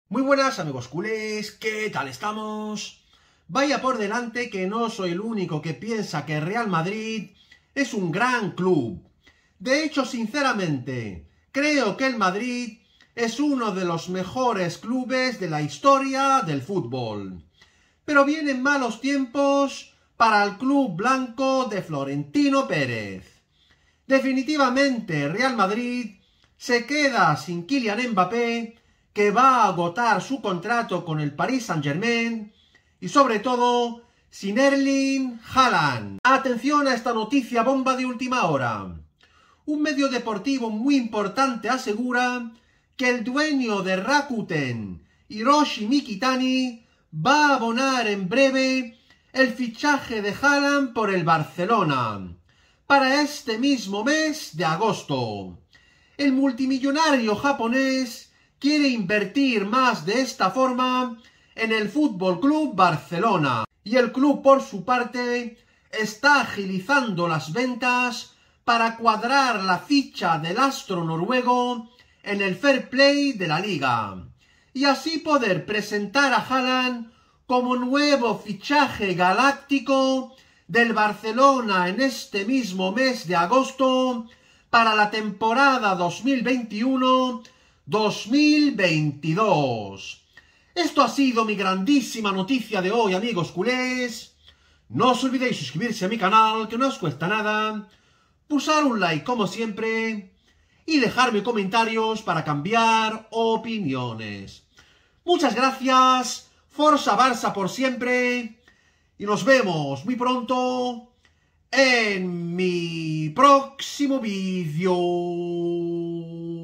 Muy buenas amigos culés, ¿qué tal estamos? Vaya por delante que no soy el único que piensa que Real Madrid es un gran club. De hecho, sinceramente, creo que el Madrid es uno de los mejores clubes de la historia del fútbol. Pero vienen malos tiempos para el club blanco de Florentino Pérez. Definitivamente, Real Madrid se queda sin Kylian Mbappé, que va a agotar su contrato con el Paris Saint-Germain, y sobre todo sin Erling Haaland. Atención a esta noticia bomba de última hora. Un medio deportivo muy importante asegura que el dueño de Rakuten, Hiroshi Mikitani, va a abonar en breve el fichaje de Haaland por el Barcelona para este mismo mes de agosto. El multimillonario japonés quiere invertir más de esta forma en el Fútbol Club Barcelona, y el club por su parte está agilizando las ventas para cuadrar la ficha del astro noruego en el fair play de la liga y así poder presentar a Haaland como nuevo fichaje galáctico del Barcelona en este mismo mes de agosto para la temporada 2021-2022. Esto ha sido mi grandísima noticia de hoy, amigos culés. No os olvidéis suscribirse a mi canal, que no os cuesta nada, pulsar un like como siempre y dejarme comentarios para cambiar opiniones. Muchas gracias, Forza Barça por siempre, y nos vemos muy pronto en mi próximo vídeo.